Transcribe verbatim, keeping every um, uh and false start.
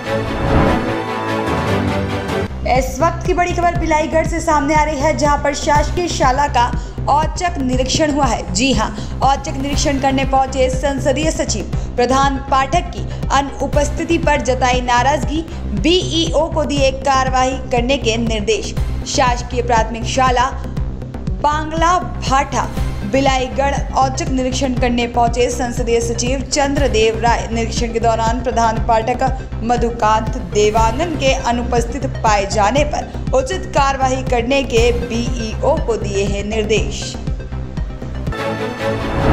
इस वक्त की बड़ी खबर बिलाईगढ़ से सामने आ रही है, जहां पर शासकीय शाला का औचक निरीक्षण हुआ है। जी हां, औचक निरीक्षण करने पहुंचे संसदीय सचिव प्रधान पाठक की अनुपस्थिति पर जताई नाराजगी, बीईओ को दिए कार्रवाई करने के निर्देश। शासकीय प्राथमिक शाला पांगला भाटा बिलाईगढ़ औचक निरीक्षण करने पहुंचे संसदीय सचिव चंद्रदेव राय। निरीक्षण के दौरान प्रधान पाठक मधुकांत देवांगन के अनुपस्थित पाए जाने पर उचित कार्रवाई करने के बीईओ को दिए हैं निर्देश।